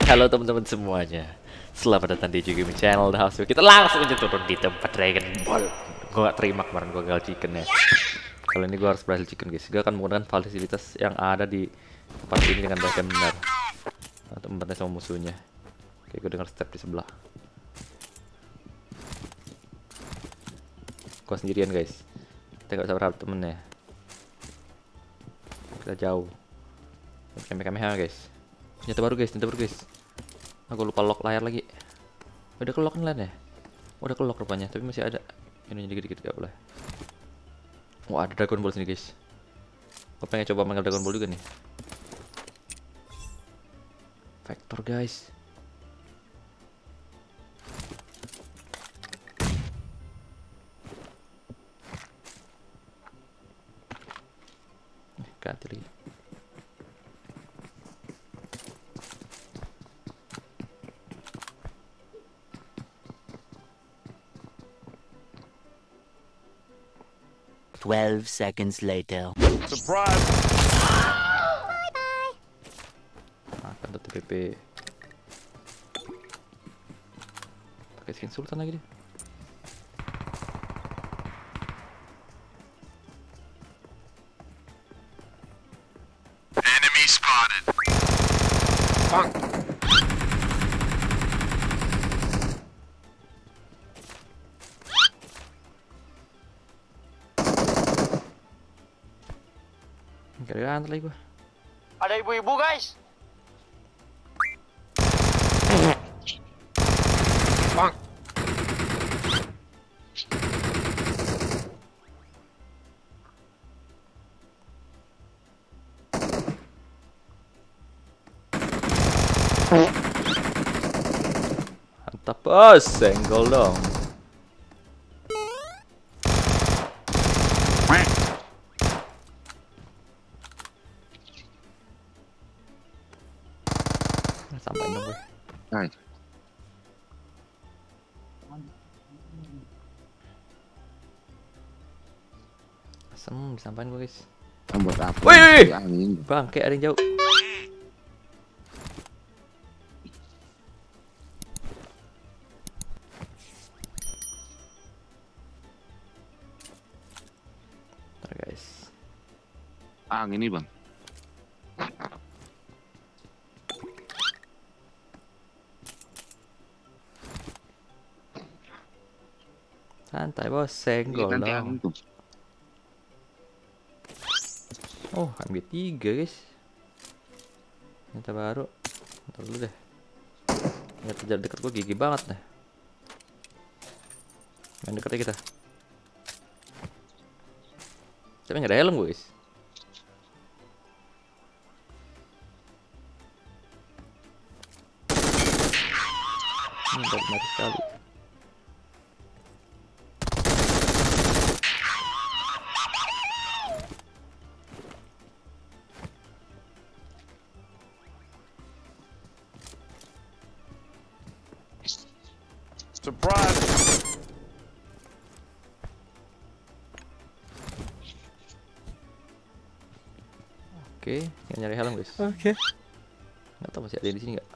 Halo teman-teman semuanya, selamat datang di Jugi Channel The House. Kita langsung aja turun di tempat Dragon Ball. Gue gak terima kemarin gue gagal chicken ya. Kali ini gue harus berhasil chicken guys. Gue akan menggunakan fasilitas yang ada di tempat ini dengan baik dan benar. Tempatnya sama musuhnya. Oke, gue dengar step di sebelah. Gue sendirian guys. Kita gak bisa berharap temennya. Kita jauh. Kamehameha guys. Nyata baru guys, aku lupa lock layar lagi. Udah ke lock nih ya? Udah ke lock rupanya, tapi masih ada. Ini dikit-dikit gak boleh. Wah, ada Dragon Ball sini guys. Gue pengen coba manggil Dragon Ball juga nih. Vector guys. Ganti lagi. Twelve seconds later. Surprise! Makan tuh TPP. Pakai skin Sultan lagi dia. Enemy spotted. Bang. Gara-gara antar lagi gua. Ada ibu-ibu guys. Bang. Mantap bos, senggol dong. Sampain dong gue. Nice. Asem, disampain gue guys. Buat apa? Wih! Angin. Bang, kayak ada yang jauh. Ntar guys. Angin nih bang. Santai bos, senggol Nanti dong. angin tuh. Oh, MG3 guys. Nyata baru. Ntar dulu deh. Nyata jarak dekat gue gigi banget nih. Main dekatnya kita. Tapi nggak ada helm guys. Udah mati sekali. Surprise! Oke, yang nyari helm guys. Okay. Nggak tahu masih ada di sini nggak?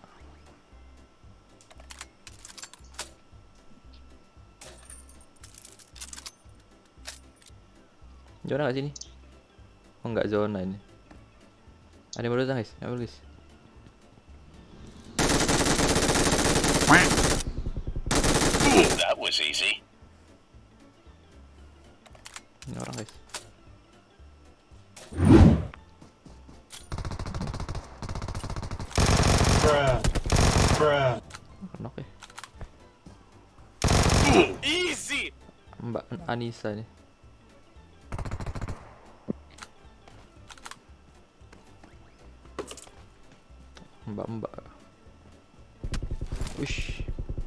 Zona nggak sini? Oh nggak zona ini. Ada yang baru datang guys, ayo guys. That was easy. Ini orang guys. Knock ya. Easy. Mbak Anissa nih. Mbak. Wish.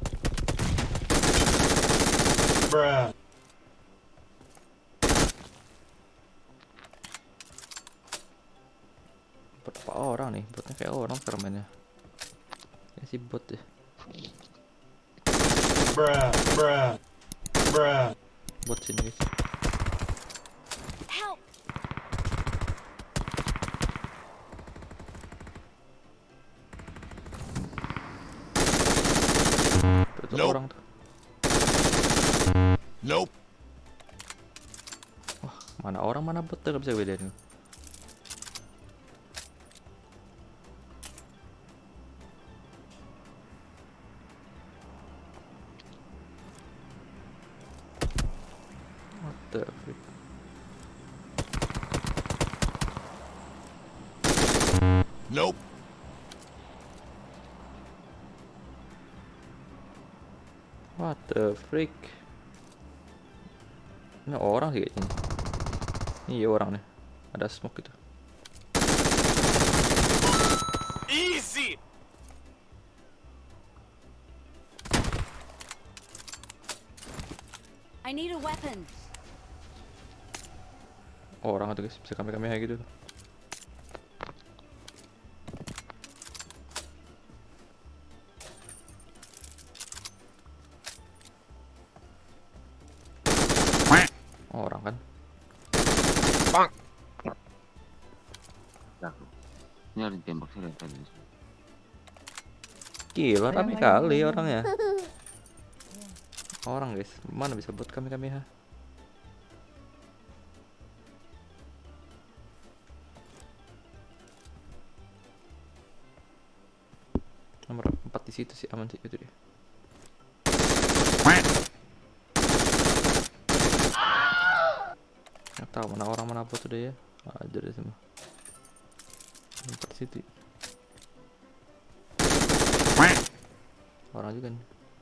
Berapa orang nih? Botnya kayak orang serem mainnya. Ya si bot ya. Bot sini guys. Help! Nope. orang tuh. Nope. Wah, mana orang mana bot tuh, gak bisa bedain. What the freak? Nope. What the freak? Ini orang sih kayaknya. Iya orang nih. Ada smoke gitu. Easy. I need a weapon. Orang tuh guys, bisa kami gitu. Orang kan. Bang. Ini ada tembak saya tadi. Gila, rame kali orangnya. Orang guys, mana bisa buat kami ha? Nomor 4 di situ sih, aman sih itu dia. Nggak tahu mana orang mana apa tuh deh ya. Aja deh semua. 4 situ. Orang juga nih.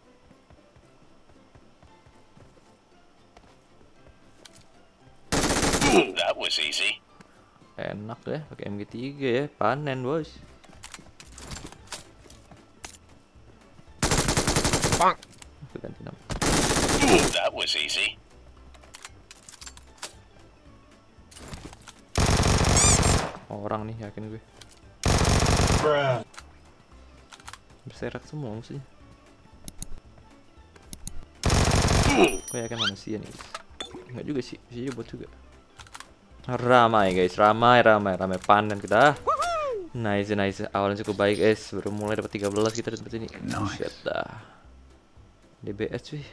That was easy. Enak ya pakai MG3 ya, panen bos. Bang. Aku ganti nama. That was easy. Orang nih yakin gue. Berserak semua musuhnya. Gue yakin manusia nih guys. Enggak juga sih, bisa juga bot juga. Ramai guys, ramai panen kita. Nice. Awalnya cukup baik guys, baru mulai dapat 13 kita dapat ini. Shit dah. DBS cuy.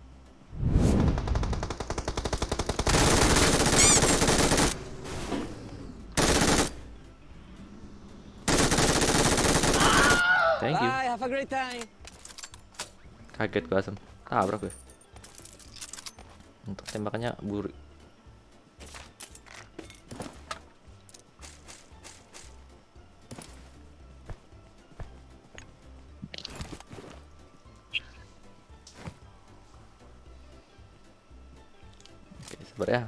Thank you. Bye, have a great time. Kaget gue asem. Tabrak gue. Untuk tembakannya buru. Oke, sabar ya.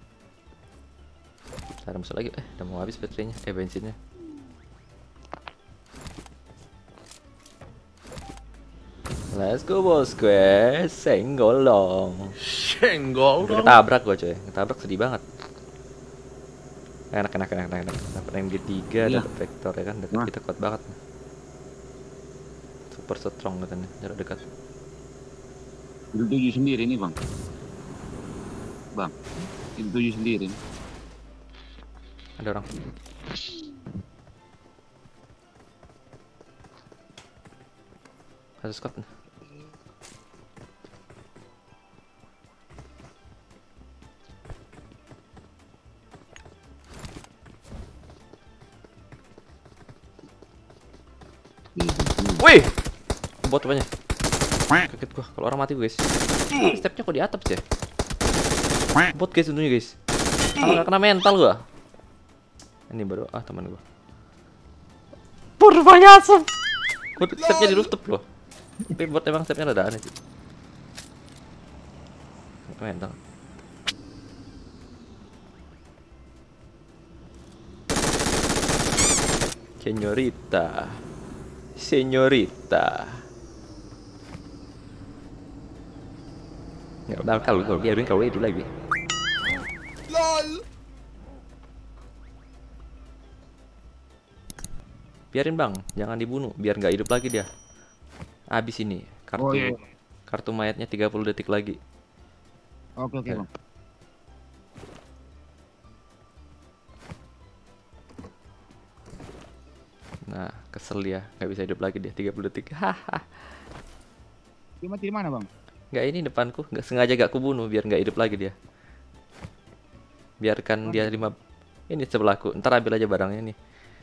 Ada musuh lagi. Udah mau habis baterainya. Bensinnya. Let's go bos gue, senggol dong. Udah ketabrak gue coy, ketabrak sedih banget. Enak. Dapat MG3, dapat vektor ya kan, dekat kita kuat banget. Super strong katanya, jarak dekat. Itu 7 sendiri nih bang. Bang, itu 7 sendiri. Ada orang. Ada squad nih. Wih, bot apanya? Kaget gua kalau orang mati guys. Stepnya kok di atap sih? Bot guys tentunya guys. Kalau nggak kena mental gua. Ini baru teman gua. Rupanya asem. Bot stepnya di rooftop loh. Tapi bot emang stepnya ada aneh sih. Mental. Senyorita. Nggak bakal kalau biarin kau itu lagi. LOL. Biarin bang, jangan dibunuh, biar nggak hidup lagi dia. Habis ini kartu kartu mayatnya 30 detik lagi. Oke bang. Nah, kesel dia, nggak bisa hidup lagi dia 30 detik. Haha. Dia mati di mana bang? Nggak, ini depanku, nggak sengaja gak kubunuh biar nggak hidup lagi dia. Biarkan dia 5. Ini sebelahku. Ntar ambil aja barangnya nih.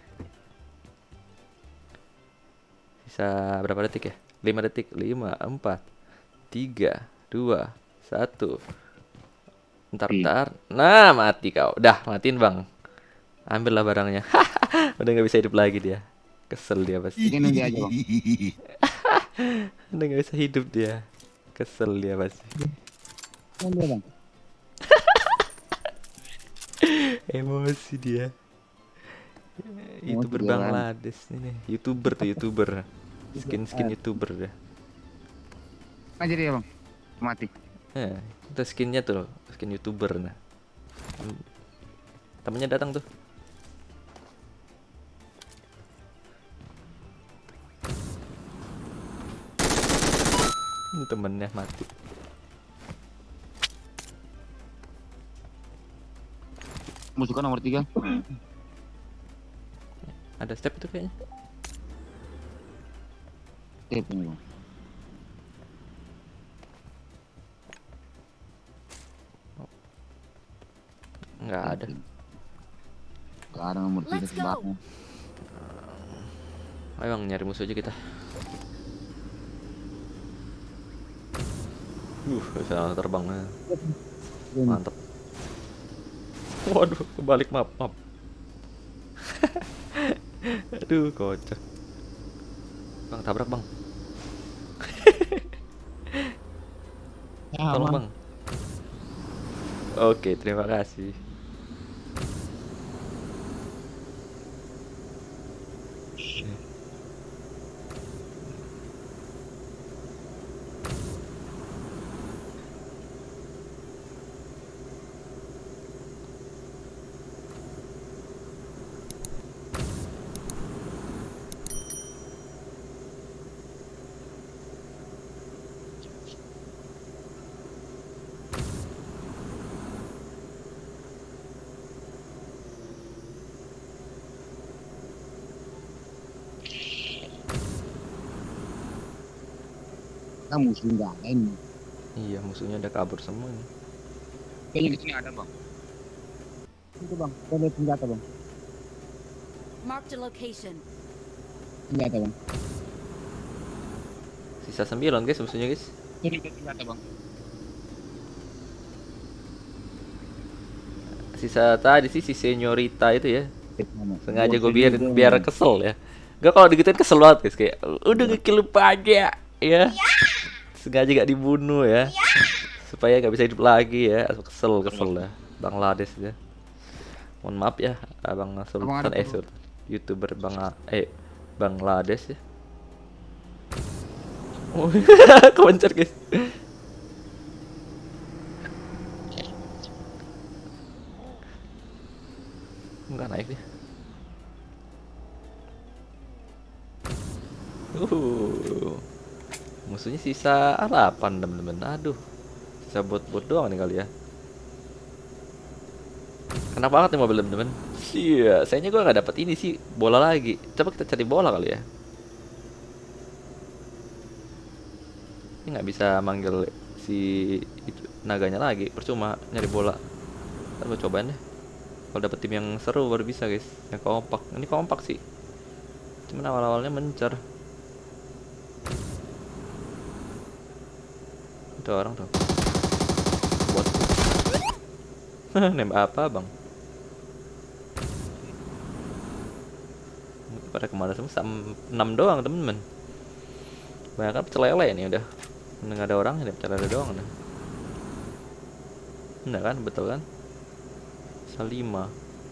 Sisa berapa detik ya? 5 detik. 5, 4, 3, 2, 1. Ntar. Nah, mati kau. Dah, matiin bang. Ambil lah barangnya. Udah nggak bisa hidup lagi dia. Kesel dia pasti. Ini nunggu aja bang. Udah nggak bisa hidup dia. Kesel dia pasti. Nunggu bang. Emosi dia. YouTuber dia, kan. Bangladesh ini. YouTuber tuh, YouTuber. Skin YouTuber dah. Aja dia bang. Mati. Itu skinnya tuh, skin YouTuber nah. Temennya datang tuh. Ini temennya mati. Musuh kan nomor 3. Ada step itu kayaknya. Tip ini bang. Nggak ada. Gak ada nomor 3 Let's go. sebabnya. Ayo bang, nyari musuh aja kita. Bisa terbang. Mantap. Waduh, kebalik map. Aduh, kocak. Bang, tabrak bang. Tolong bang. Oke, terima kasih. Kita musuh nggak ada ini. Iya, musuhnya udah kabur semua nih. Kayaknya di sini ada bang. Itu bang. Kita lihat senjata bang. Marked a location. Senjata bang. Sisa 9 guys musuhnya guys. Ini lihat senjata bang. Sisa tadi sih si Senyorita itu ya. Sengaja gue Bosen juga, biar Bang. kesel ya. Gak, kalau digituin kesel banget guys, kayak udah ngekill lupa aja ya. Sengaja gak dibunuh ya. Supaya gak bisa hidup lagi ya. Kesel lah. Bangladesh ya. Mohon maaf ya Abang Sultan ada tuh. YouTuber Bangladesh ya. Oh, kebencar guys. Enggak naik dia. Musuhnya sisa 8 temen-temen. Aduh. Sisa bot-bot doang nih kali ya. Kena banget nih mobil temen-temen. Iya, sayangnya gua nggak dapat ini sih, bola lagi. Coba kita cari bola kali ya. Ini nggak bisa manggil si itu, naganya lagi, percuma nyari bola. Ntar gua cobain deh. Kalau dapet tim yang seru baru bisa guys, yang kompak. Ini kompak sih, cuman awal-awalnya mencar. Itu orang tuh bot. Nembak apa bang? Pada kemana semua? 6 doang temen-temen. Banyak kan pecel lele nih udah. Nggak ada orang, ini pecel lele doang udah. Enggak kan, betul kan? 5.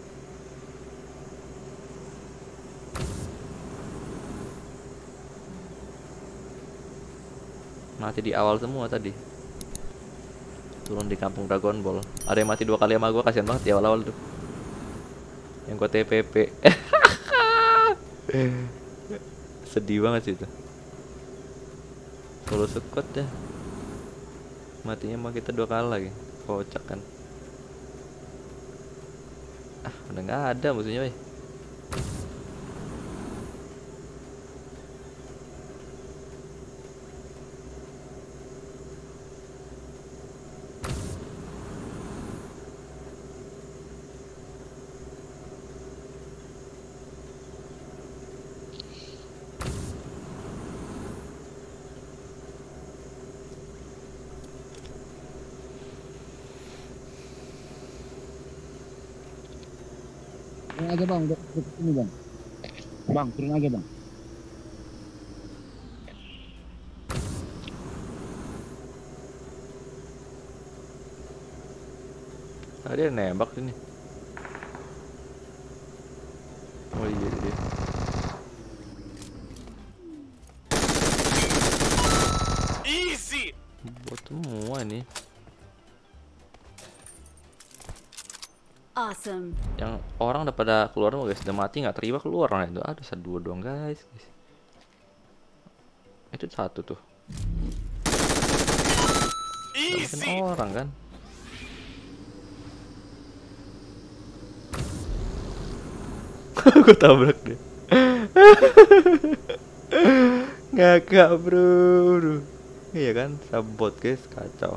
Mati di awal semua tadi. Turun di kampung Dragon Ball. Ada yang mati 2 kali sama gue, kasihan banget di awal-awal tuh. Yang gue TPP. Sedih banget sih itu. Solo squad dah. Matinya sama kita 2 kali lagi. Kocak kan. Ah, udah nggak ada musuhnya, weh. Turun aja bang, udah ini bang. Bang, turun aja bang. Ah, dia nembak sini. Oh iya dia. Easy. Buat semua nih. Awesome. Yang orang udah pada keluar mau guys, udah mati nggak terima keluar orang itu. Aduh, satu dua doang guys. Itu satu tuh. Mungkin Easy. orang kan. Gue tabrak deh. Ngakak bro. Iya kan, sabot guys, kacau.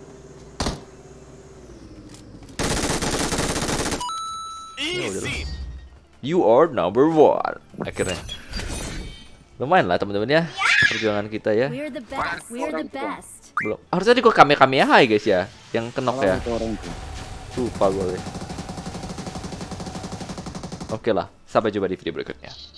Easy. You are number one. Akhirnya. Lumayan lah teman-teman ya. Perjuangan kita ya. We're the best. We're the best. Belum. Harusnya di gua kame-kame ya guys ya. Yang kenok ya. Orang itu. Lupa gue. Oke lah. Sampai jumpa di video berikutnya.